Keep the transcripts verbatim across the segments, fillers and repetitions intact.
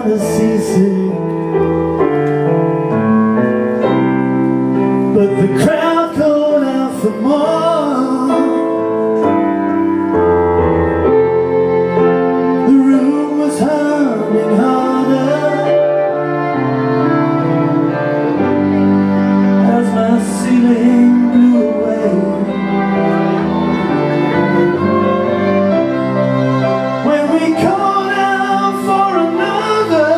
kinda seasick, but the crowd called out for more. The room was humming harder as my ceiling blew away. When we called out for another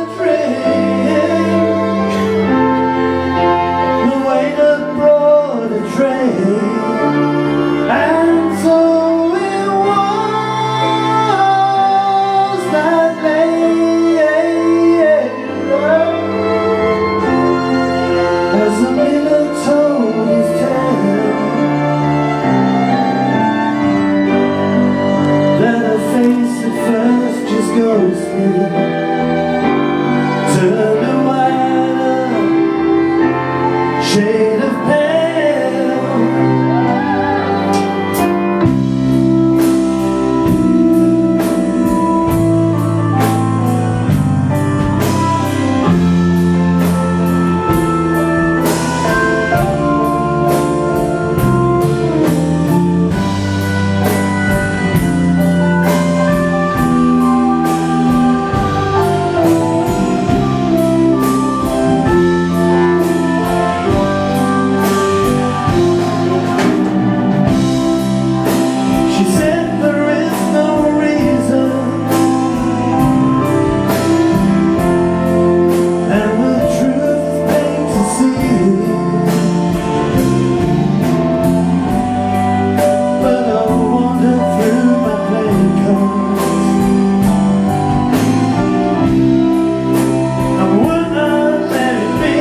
drink, the waiter brought a tray, and so it was that late, as the miller told his tale, that her face at first just ghosted, turned a whiter shade of pale. She said there is no reason, and the truth is plain to see, but I wandered through my playing cards and would not let it be.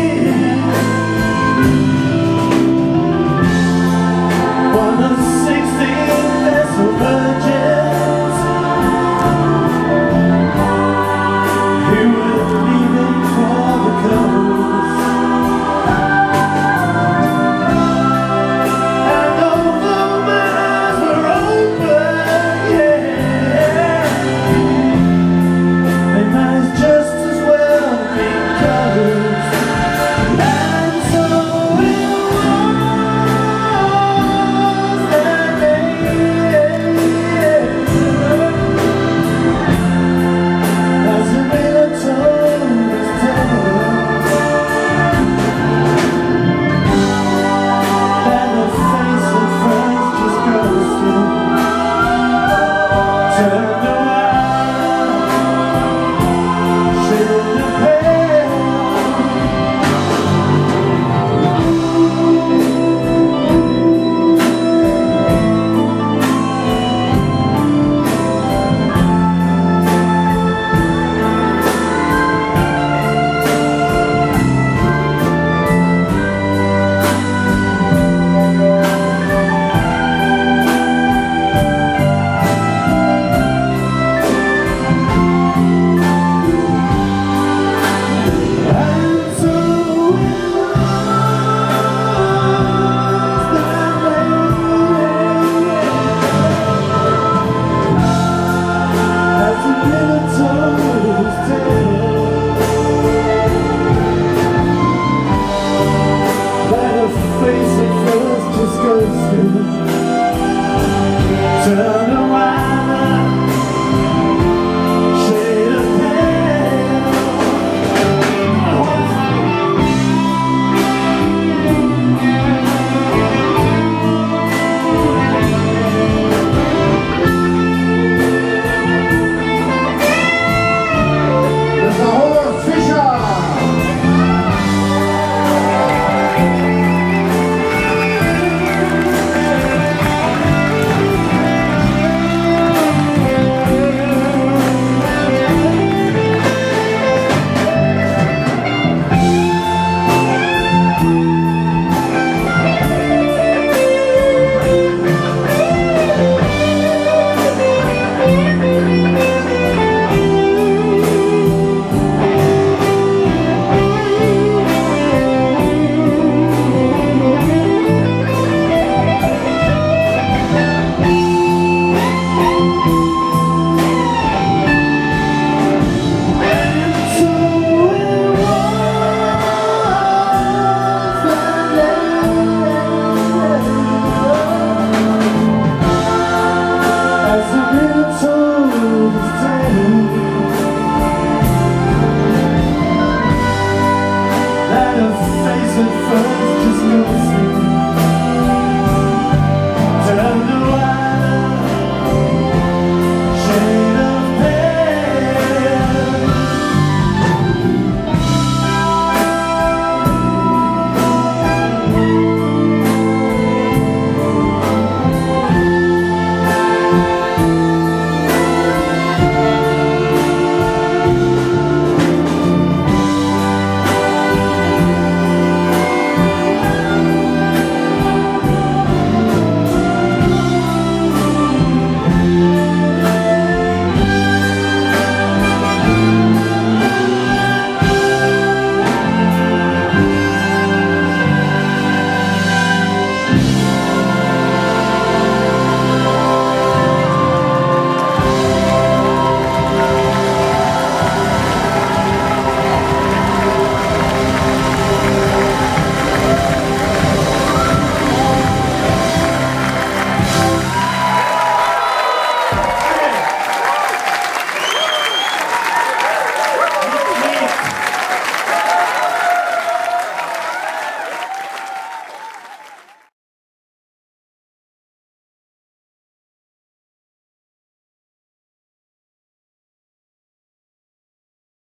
One of sixteen vessel virgins who were leaving for the coast, and all the minds were open, yeah, they might just as well be closed. And so it was that day, as the miller told his tale, that the face at first just ghosted, turned